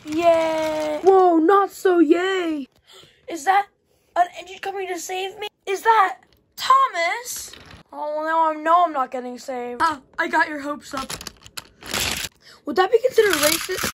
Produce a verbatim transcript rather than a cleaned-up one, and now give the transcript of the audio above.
Yay. Whoa, not so yay. Is that an engine coming to save me? Is that Thomas? Oh, well, now I know I'm not getting saved. Ah, I got your hopes up. Would that be considered racist?